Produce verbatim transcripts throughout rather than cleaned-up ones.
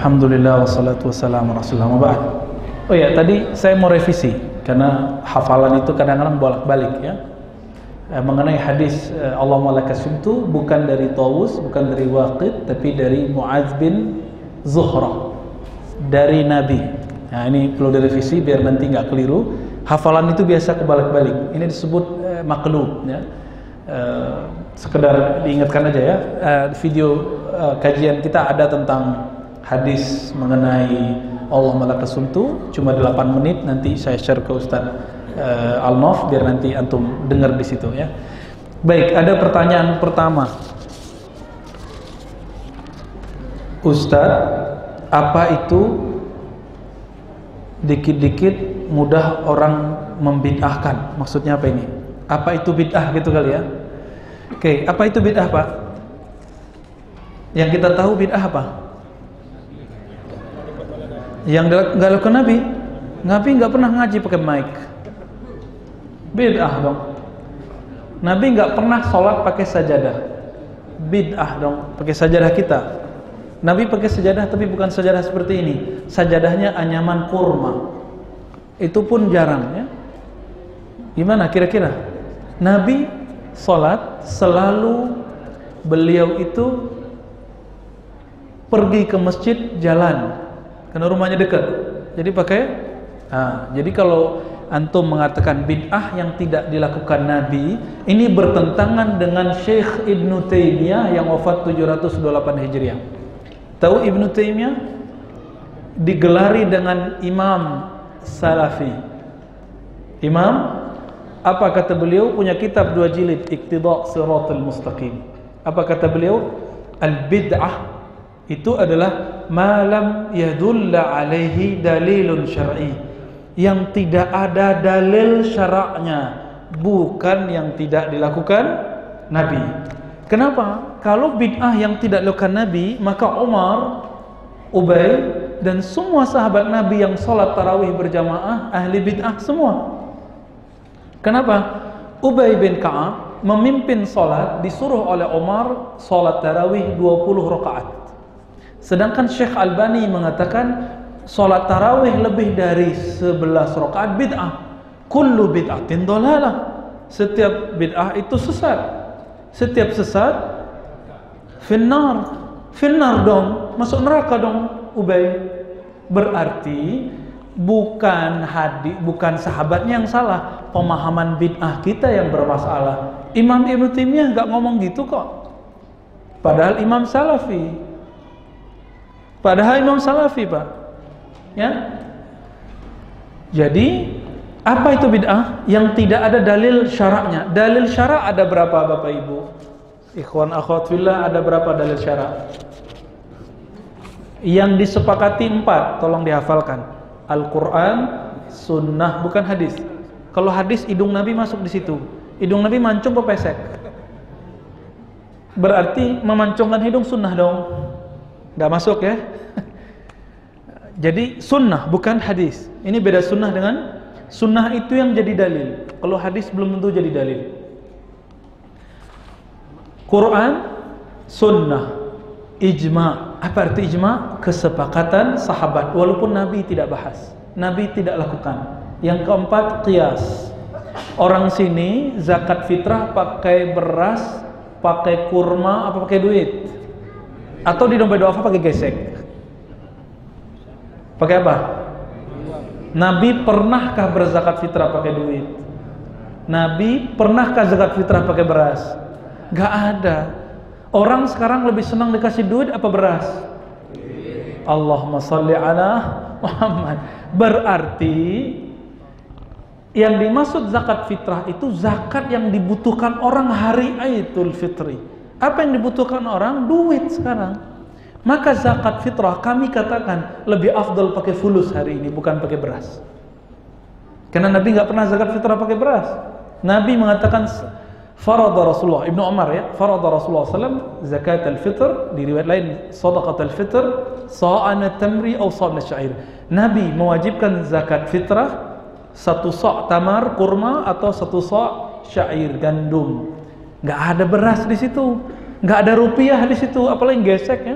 Alhamdulillah wassalatu wassalamu rasulullah maba'ad. Oh ya, tadi saya mau revisi karena hafalan itu kadang-kadang bolak-balik ya. Eh, mengenai hadis eh, Allahumma lakasumtu bukan dari Tawus, bukan dari Waqid, tapi dari Mu'adz bin Zuhrah dari Nabi. Nah, ini perlu direvisi biar nanti nggak keliru. Hafalan itu biasa kebalik-balik. Ini disebut eh, maqlub ya. Eh, sekedar diingatkan aja ya. Eh, video eh, kajian kita ada tentang hadis mengenai Allahumma lakasumtu cuma delapan menit, nanti saya share ke Ustaz uh, Al-Nof biar nanti antum dengar di situ ya. Baik, ada pertanyaan pertama. Ustaz, apa itu dikit-dikit mudah orang membid'ahkan? Maksudnya apa ini? Apa itu bid'ah gitu kali ya? Oke, apa itu bid'ah, Pak? Yang kita tahu bid'ah apa? Yang nggak lakukan Nabi, Nabi nggak pernah ngaji pakai mic, bid'ah dong. Nabi nggak pernah sholat pakai sajadah, bid'ah dong. Pakai sajadah kita, Nabi pakai sajadah tapi bukan sajadah seperti ini. Sajadahnya anyaman kurma, itu pun jarang ya. Gimana kira-kira? Nabi sholat selalu beliau itu pergi ke masjid jalan. Karena rumahnya dekat, jadi pakai. Nah, jadi kalau antum mengatakan bid'ah yang tidak dilakukan Nabi, ini bertentangan dengan Syekh Ibnu Taimiyah yang wafat tujuh ratus dua puluh delapan Hijriah. Tahu Ibnu Taimiyah digelari dengan Imam Salafi. Imam, apa kata beliau? Punya kitab dua jilid, Iqtida' Shiratal Mustaqim. Apa kata beliau? Al-bid'ah itu adalah malam yadulla alaihi dalilun syar'i, yang tidak ada dalil syara'nya, bukan yang tidak dilakukan Nabi. Kenapa? Kalau bid'ah yang tidak dilakukan Nabi, maka Umar, Ubay dan semua sahabat Nabi yang sholat tarawih berjamaah ahli bid'ah semua. Kenapa? Ubay bin Ka'ab memimpin sholat, disuruh oleh Umar sholat tarawih dua puluh rakaat. Sedangkan Syekh Albani mengatakan sholat tarawih lebih dari sebelas rakaat bid'ah. Kullu bid'atin dhalalah. Setiap bid'ah itu sesat. Setiap sesat finnar. Finnar dong, masuk neraka dong Ubay. Berarti bukan hadis, bukan sahabatnya yang salah, pemahaman bid'ah kita yang bermasalah. Imam Ibnu Taimiyah enggak ngomong gitu kok. Padahal Imam Salafi. Padahal Imam Salafi, Pak. Ya. Jadi, apa itu bid'ah? Yang tidak ada dalil syaraknya. Dalil syarak ada berapa, Bapak Ibu? Ikhwan akhwat fillah, ada berapa dalil syarak? Yang disepakati empat, tolong dihafalkan. Al-Quran, sunnah, bukan hadis. Kalau hadis, hidung Nabi masuk di situ. Hidung Nabi mancung ke pesek. Berarti memancungkan hidung sunnah dong. Nggak masuk ya. Jadi sunnah bukan hadis. Ini beda sunnah dengan sunnah itu yang jadi dalil. Kalau hadis belum tentu jadi dalil. Quran, sunnah, ijma. Apa arti ijma? Kesepakatan sahabat. Walaupun Nabi tidak bahas, Nabi tidak lakukan. Yang keempat, qiyas. Orang sini zakat fitrah pakai beras, pakai kurma, apa pakai duit? Atau di dompet duafa pakai gesek? Pakai apa? Nabi pernahkah berzakat fitrah pakai duit? Nabi pernahkah zakat fitrah pakai beras? Gak ada. Orang sekarang lebih senang dikasih duit apa beras? Allahumma sholli ala Muhammad. Berarti yang dimaksud zakat fitrah itu zakat yang dibutuhkan orang hari Idul Fitri. Apa yang dibutuhkan orang? Duit sekarang. Maka zakat fitrah kami katakan lebih afdal pakai fulus hari ini, bukan pakai beras. Karena Nabi nggak pernah zakat fitrah pakai beras. Nabi mengatakan farada Rasulullah, Ibnu Umar ya, farada Rasulullah sallallahu alaihi wasallam zakat al-fitr, di riwayat lain sadaqat al-fitr sa'an tamri atau sa'an syair. Nabi mewajibkan zakat fitrah satu sa' tamar kurma atau satu sa' syair gandum. Nggak ada beras di situ, nggak ada rupiah di situ, apalagi gesek ya.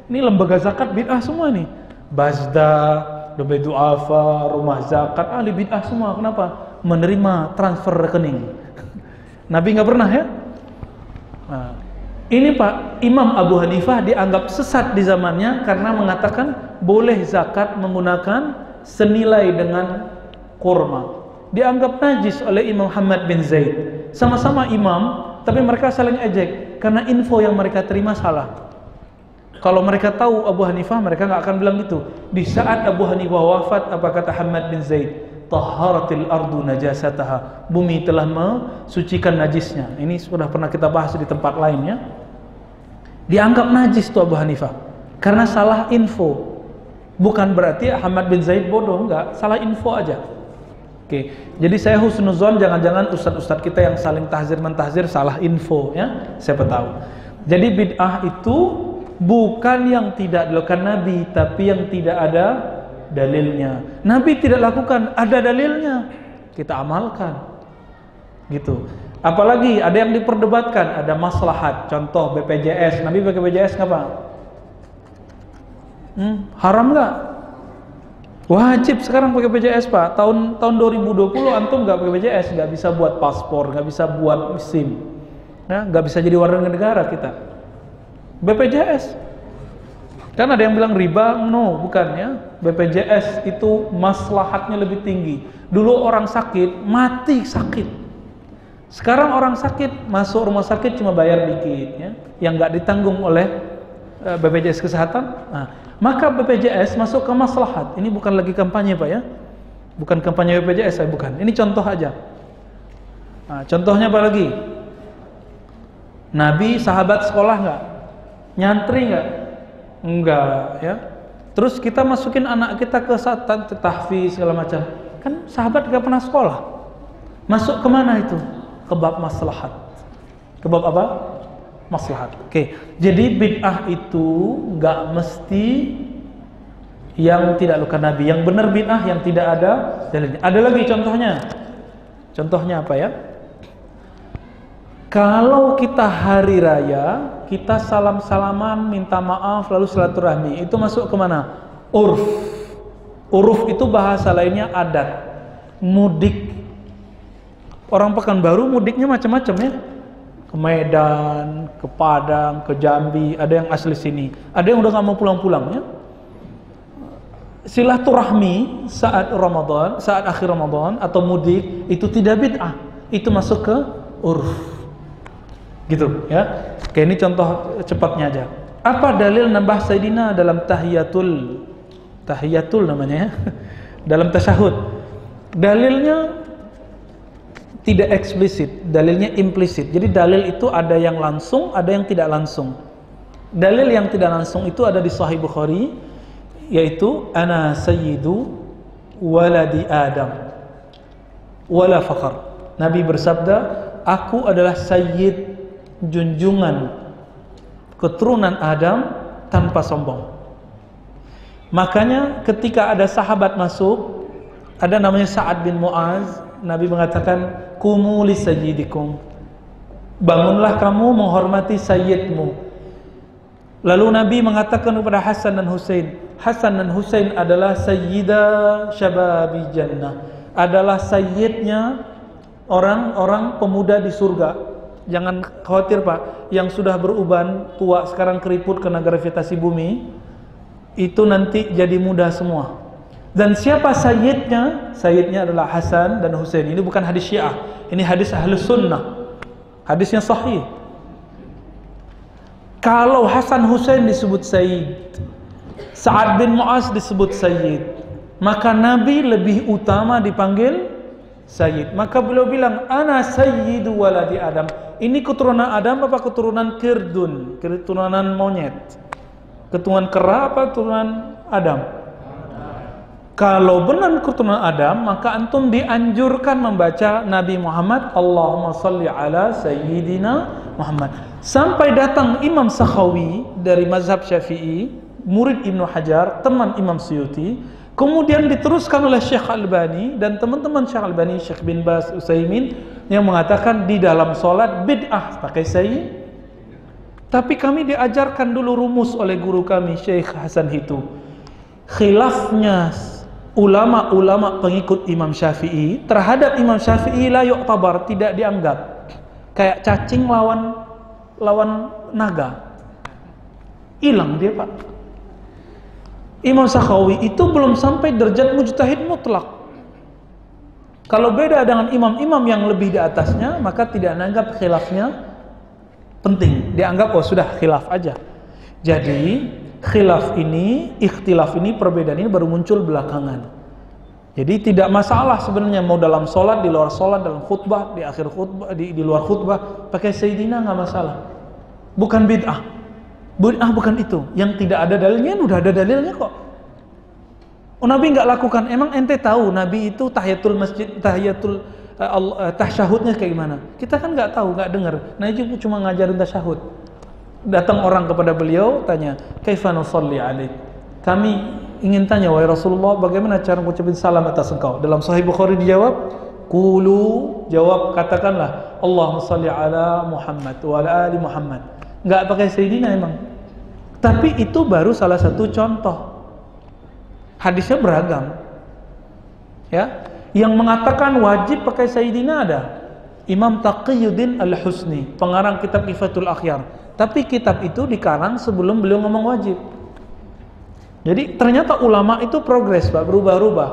Ini lembaga zakat bid'ah semua nih. Bazda, Dompet Duafa, rumah zakat, ahli bid'ah semua. Kenapa? Menerima transfer rekening. Nabi nggak pernah ya. Nah, ini Pak, Imam Abu Hanifah dianggap sesat di zamannya karena mengatakan boleh zakat menggunakan senilai dengan kurma. Dianggap najis oleh Imam Muhammad bin Zaid. Sama-sama imam, tapi mereka saling ejek karena info yang mereka terima salah. Kalau mereka tahu Abu Hanifah, mereka nggak akan bilang gitu. Di saat Abu Hanifah wafat, apa kata Muhammad bin Zaid? Taharatil ardu najasataha. Bumi telah mensucikan najisnya. Ini sudah pernah kita bahas di tempat lainnya. Dianggap najis tuh Abu Hanifah karena salah info. Bukan berarti Muhammad bin Zaid bodoh, enggak, salah info aja. Oke, jadi saya husnuzon, jangan-jangan ustadz-ustadz kita yang saling tahzir mentahzir salah info ya. Siapa tahu. Jadi bid'ah itu bukan yang tidak dilakukan Nabi, tapi yang tidak ada dalilnya. Nabi tidak lakukan, ada dalilnya, kita amalkan gitu. Apalagi ada yang diperdebatkan, ada maslahat. Contoh B P J S, Nabi pakai B P J S nggak Pak? Hmm, haram nggak? Wajib sekarang pakai B P J S Pak. Tahun tahun dua ribu dua puluh antum nggak pakai B P J S, nggak bisa buat paspor, nggak bisa buat SIM, ya, nggak bisa jadi warga negara kita. B P J S kan ada yang bilang riba, no, bukan ya. B P J S itu maslahatnya lebih tinggi. Dulu orang sakit mati sakit, sekarang orang sakit masuk rumah sakit cuma bayar dikit ya, yang nggak ditanggung oleh uh, B P J S kesehatan. Nah, maka B P J S masuk ke maslahat. Ini bukan lagi kampanye Pak ya, bukan kampanye B P J S, saya bukan. Ini contoh aja. Nah, contohnya apa lagi? Nabi sahabat sekolah nggak? Nyantri nggak? Enggak ya. Terus kita masukin anak kita ke satan, tahfiz segala macam. Kan sahabat nggak pernah sekolah. Masuk kemana itu? Ke bab maslahat. Ke bab apa? Maslahat. Oke. Jadi bid'ah itu nggak mesti yang tidak lakukan Nabi. Yang benar bid'ah yang tidak ada dalilnya. Ada lagi contohnya. Contohnya apa ya? Kalau kita hari raya, kita salam-salaman, minta maaf, lalu silaturahmi, itu masuk ke mana? Urf. Uruf itu bahasa lainnya adat. Mudik. Orang Pekanbaru mudiknya macam-macam ya. Ke Medan, ke Padang, ke Jambi, ada yang asli sini. Ada yang udah nggak mau pulang-pulang ya. Silaturahmi saat Ramadan, saat akhir Ramadan atau mudik itu tidak bid'ah. Itu masuk ke urf. Gitu ya. Oke, ini contoh cepatnya aja. Apa dalil nambah Sayyidina dalam tahiyatul tahiyatul namanya ya, dalam tasyahud? Dalilnya tidak eksplisit, dalilnya implisit. Jadi dalil itu ada yang langsung, ada yang tidak langsung. Dalil yang tidak langsung itu ada di Sahih Bukhari, yaitu ana sayyidu waladi Adam wala fakhar. Nabi bersabda, aku adalah sayyid, junjungan keturunan Adam tanpa sombong. Makanya ketika ada sahabat masuk, ada namanya Sa'ad bin Mu'az, Nabi mengatakan kumu li sayyidikum, bangunlah kamu menghormati sayyidmu. Lalu Nabi mengatakan kepada Hasan dan Husain, Hasan dan Husain adalah sayyida syababi jannah, adalah sayyidnya orang-orang pemuda di surga. Jangan khawatir Pak, yang sudah beruban, tua, sekarang keriput kena gravitasi bumi, itu nanti jadi muda semua. Dan siapa sayyidnya? Sayyidnya adalah Hasan dan Husain. Ini bukan hadis Syiah, ini hadis Ahlus Sunnah, hadisnya sahih. Kalau Hasan Husain disebut sayyid, Sa'ad bin Mu'az disebut sayyid, maka Nabi lebih utama dipanggil sayyid. Maka beliau bilang, ana sayyidu waladi Adam. Ini keturunan Adam apa keturunan kirdun, keturunan monyet? Keturunan kera apa keturunan Adam? Kalau benar keturunan Adam, maka antum dianjurkan membaca Nabi Muhammad, Allahumma salli ala sayyidina Muhammad. Sampai datang Imam Sakhawi dari mazhab Syafi'i, murid Ibnu Hajar, teman Imam Suyuti, kemudian diteruskan oleh Syekh Albani dan teman-teman Syekh Albani, Syekh bin Baz, Utsaimin, yang mengatakan di dalam sholat bid'ah pakai sayyid. Tapi kami diajarkan dulu rumus oleh guru kami Syekh Hasan Hitu. Khilafnya ulama-ulama pengikut Imam Syafi'i terhadap Imam Syafi'i la yu'tabar, tidak dianggap. Kayak cacing lawan lawan naga, hilang dia Pak. Imam Sakhawi itu belum sampai derajat mujtahid mutlak. Kalau beda dengan imam-imam yang lebih di atasnya, maka tidak dianggap khilafnya penting, dianggap oh sudah khilaf aja. Jadi khilaf ini, ikhtilaf ini, perbedaan ini baru muncul belakangan. Jadi tidak masalah sebenarnya mau dalam sholat, di luar sholat, dalam khutbah, di akhir khutbah, di, di luar khutbah pakai Sayyidina nggak masalah. Bukan bid'ah. Bid'ah bukan itu. Yang tidak ada dalilnya, udah ada dalilnya kok. Oh, Nabi nggak lakukan. Emang ente tahu Nabi itu tahiyatul masjid, tahiyatul uh, tasyahudnya kayak gimana? Kita kan nggak tahu, nggak dengar. Nah itu cuma ngajarin tasyahud. Datang orang kepada beliau tanya, "Kaifa nusalli alaik?" Kami ingin tanya, wahai Rasulullah, bagaimana cara mengucapkan salam atas engkau? Dalam Sahih Bukhari dijawab, "Qulu," jawab, katakanlah, "Allahumma shalli ala Muhammad wa ala ali Muhammad." Enggak pakai Sayyidina emang. Tapi itu baru salah satu contoh. Hadisnya beragam. Ya, yang mengatakan wajib pakai Sayyidina ada Imam Taqiyuddin Al-Husni, pengarang kitab Ifatul Akhyar. Tapi kitab itu dikarang sebelum beliau ngomong wajib. Jadi ternyata ulama itu progres Pak, berubah-ubah.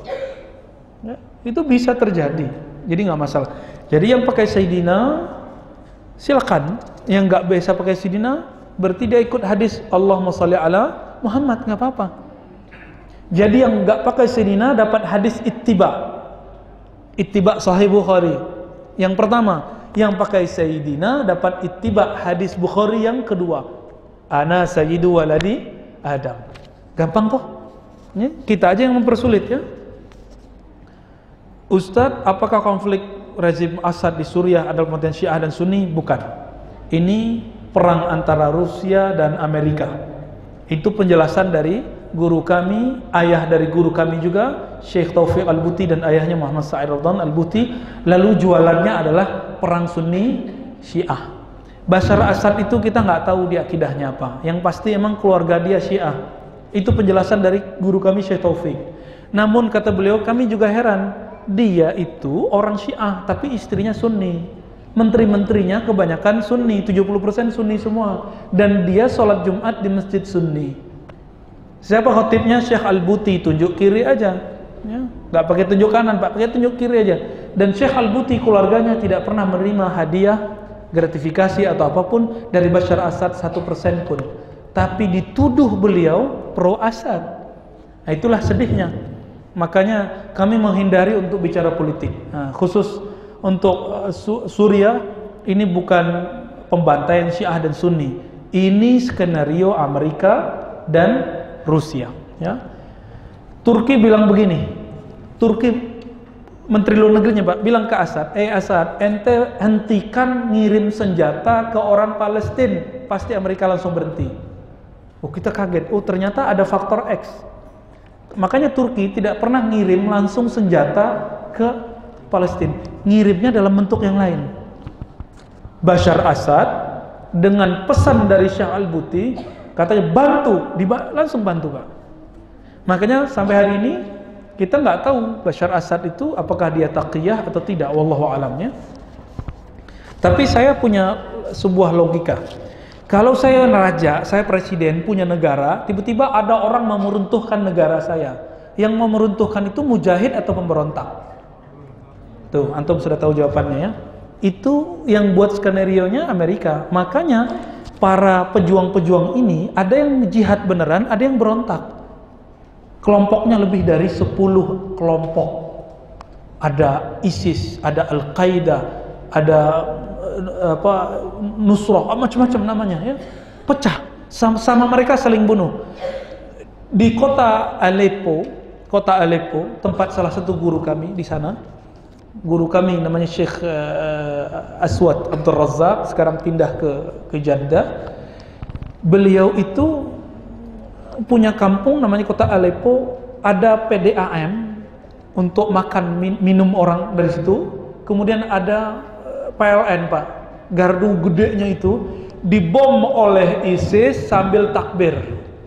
Ya, itu bisa terjadi. Jadi nggak masalah. Jadi yang pakai Sayyidina silakan. Yang nggak bisa pakai Sayyidina berarti dia ikut hadis Allahumma shalli ala Muhammad, nggak apa-apa. Jadi yang nggak pakai Sayyidina dapat hadis ittiba. Ittiba Sahih Bukhari. Yang pertama, yang pakai Sayyidina dapat ittiba hadis Bukhari yang kedua. Ana sayyidu waladi Adam. Gampang kok. Ya, kita aja yang mempersulit ya. Ustadz, apakah konflik rezim Assad di Suriah adalah potensi Syiah dan Sunni? Bukan. Ini perang antara Rusia dan Amerika. Itu penjelasan dari guru kami, ayah dari guru kami juga, Syekh Taufik Al-Buti dan ayahnya Muhammad Sa'id Radhan Al-Buti. Lalu jualannya adalah perang Sunni Syiah. Bashar Assad itu kita nggak tahu dia akidahnya apa. Yang pasti emang keluarga dia Syiah. Itu penjelasan dari guru kami Syekh Taufik. Namun kata beliau, kami juga heran. Dia itu orang Syiah tapi istrinya Sunni. Menteri-menterinya kebanyakan Sunni, tujuh puluh persen Sunni semua. Dan dia sholat Jumat di masjid Sunni. Siapa khotibnya? Syekh Al-Buti, tunjuk kiri aja. Ya, nggak pakai tunjuk kanan Pak, pakai tunjuk kiri aja. Dan Syekh Al-Buti keluarganya tidak pernah menerima hadiah, gratifikasi atau apapun dari Bashar Assad satu persen pun. Tapi dituduh beliau pro Assad. Nah, itulah sedihnya. Makanya kami menghindari untuk bicara politik. Nah, khusus untuk uh, Su Suriah ini bukan pembantaian Syiah dan Sunni. Ini skenario Amerika dan Rusia. Ya. Turki bilang begini. Turki Menteri Luar Negerinya Pak bilang ke Assad, eh Assad, ente hentikan ngirim senjata ke orang Palestina, pasti Amerika langsung berhenti. Oh kita kaget, oh ternyata ada faktor X. Makanya Turki tidak pernah ngirim langsung senjata ke Palestina, ngirimnya dalam bentuk yang lain. Bashar Assad dengan pesan dari Syekh Al-Buti katanya bantu, langsung bantu Pak. Makanya sampai hari ini kita nggak tahu Bashar Assad itu apakah dia taqiyah atau tidak, wallahu alamnya. Tapi saya punya sebuah logika. Kalau saya raja, saya presiden, punya negara, tiba-tiba ada orang mau meruntuhkan negara saya. Yang mau meruntuhkan itu mujahid atau pemberontak? Tuh, antum sudah tahu jawabannya ya. Itu yang buat skenario-nya Amerika. Makanya para pejuang-pejuang ini ada yang jihad beneran, ada yang berontak. Kelompoknya lebih dari sepuluh kelompok. Ada ISIS, ada Al-Qaeda, ada apa Nusrah, macam-macam namanya ya. Pecah, sama-sama mereka saling bunuh. Di kota Aleppo, kota Aleppo, tempat salah satu guru kami di sana. Guru kami namanya Syekh uh, Aswad Abdul Razak, sekarang pindah ke ke Jeddah. Beliau itu punya kampung namanya kota Aleppo, ada P D A M untuk makan min, minum orang dari situ. Kemudian ada P L N Pak, gardu gedenya itu dibom oleh ISIS sambil takbir.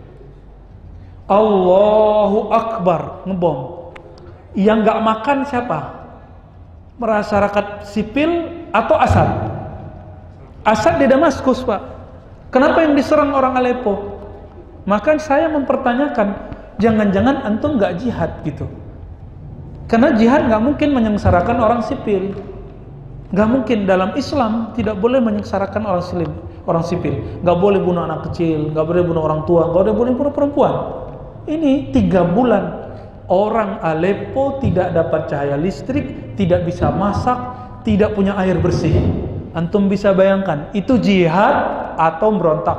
Allahu Akbar, ngebom. Yang nggak makan siapa? Masyarakat sipil atau Asad? Asad di Damaskus, Pak. Kenapa yang diserang orang Aleppo? Maka saya mempertanyakan, jangan-jangan antum nggak jihad gitu? Karena jihad nggak mungkin menyengsarakan orang sipil. Nggak mungkin, dalam Islam tidak boleh menyengsarakan orang sipil. Orang sipil nggak boleh bunuh anak kecil, nggak boleh bunuh orang tua, nggak boleh bunuh perempuan. Ini tiga bulan orang Aleppo tidak dapat cahaya listrik, tidak bisa masak, tidak punya air bersih. Antum bisa bayangkan, itu jihad atau berontak?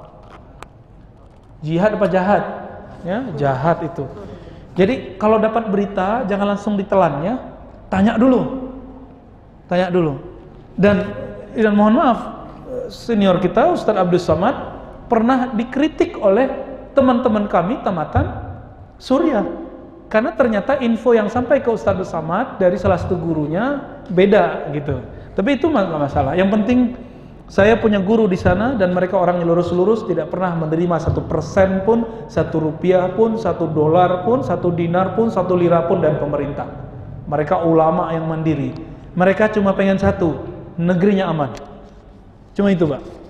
Jihad apa jahat? Ya, jahat itu. Jadi kalau dapat berita jangan langsung ditelan ya. Tanya dulu. Tanya dulu. Dan dan mohon maaf, senior kita Ustadz Abdus Somad pernah dikritik oleh teman-teman kami tamatan Suriah. Karena ternyata info yang sampai ke Ustadz Abdus Somad dari salah satu gurunya beda gitu. Tapi itu nggak masalah. Yang penting saya punya guru di sana dan mereka orang yang lurus-lurus, tidak pernah menerima satu persen pun, satu rupiah pun, satu dolar pun, satu dinar pun, satu lira pun dari pemerintah. Mereka ulama yang mandiri. Mereka cuma pengen satu, negerinya aman. Cuma itu, Pak.